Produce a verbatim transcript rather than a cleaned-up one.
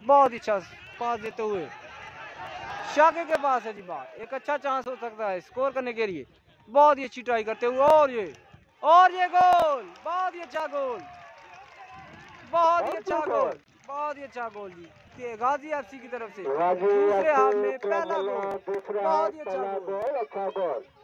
बहुत ही अच्छा पास देते हुए शाके के पास है जी बात, एक अच्छा चांस हो सकता है स्कोर करने के लिए। बहुत ही अच्छी ट्राई करते हुए और ये और ये गोल, बहुत ही अच्छा गोल, बहुत ही अच्छा गोल, बहुत ही अच्छा गोल जी गाजी एफसी की तरफ से। दूसरे हाफ में पहला गोल, बहुत ही अच्छा गोल।